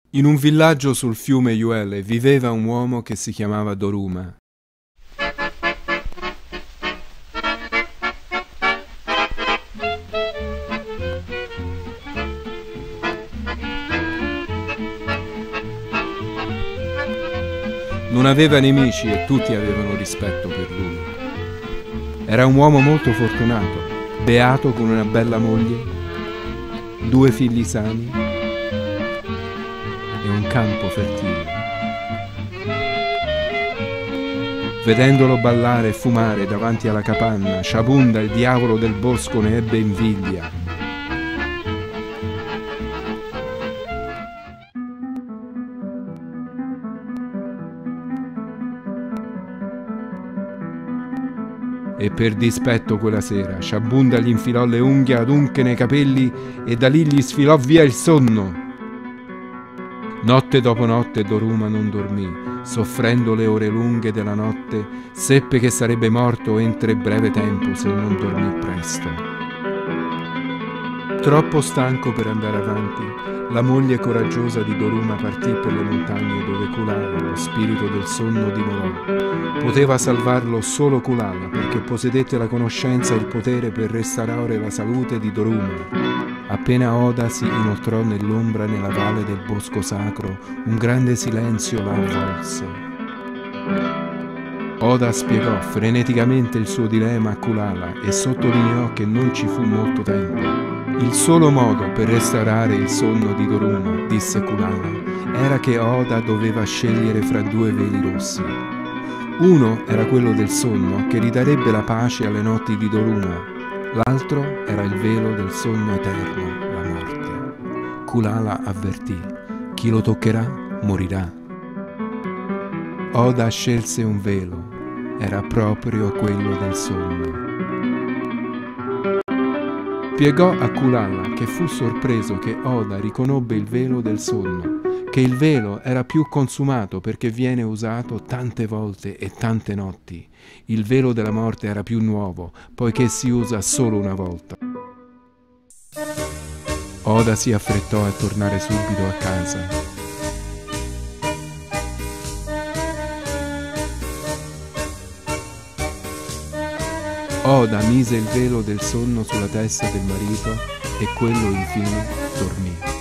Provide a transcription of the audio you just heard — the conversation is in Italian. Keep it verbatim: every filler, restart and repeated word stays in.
In un villaggio sul fiume Yuele viveva un uomo che si chiamava Doruma. Non aveva nemici e tutti avevano rispetto per lui. Era un uomo molto fortunato, beato con una bella moglie, due figli sani e un campo fertile. Vedendolo ballare e fumare davanti alla capanna, Sciabunda, il diavolo del bosco, ne ebbe invidia. E per dispetto quella sera Sciabunda gli infilò le unghie adunche nei capelli e da lì gli sfilò via il sonno. Notte dopo notte Doruma non dormì, soffrendo le ore lunghe della notte, seppe che sarebbe morto entro breve tempo se non dormì presto. Troppo stanco per andare avanti, la moglie coraggiosa di Doruma partì per le montagne dove Kulala, lo spirito del sonno, dimorò. Poteva salvarlo solo Kulala, perché possedette la conoscenza e il potere per restaurare la salute di Doruma. Appena Oda si inoltrò nell'ombra nella valle del bosco sacro, un grande silenzio la avvolse. Oda spiegò freneticamente il suo dilemma a Kulala e sottolineò che non ci fu molto tempo. Il solo modo per restaurare il sonno di Doruma, disse Kulala, era che Oda doveva scegliere fra due veli rossi. Uno era quello del sonno, che ridarebbe la pace alle notti di Doruma. L'altro era il velo del sogno eterno, la morte. Kulala avvertì: chi lo toccherà morirà. Oda scelse un velo, era proprio quello del sogno. Spiegò a Kulala che fu sorpreso che Oda riconobbe il velo del sonno, che il velo era più consumato perché viene usato tante volte e tante notti. Il velo della morte era più nuovo, poiché si usa solo una volta. Oda si affrettò a tornare subito a casa. Oda mise il velo del sonno sulla testa del marito e quello infine dormì.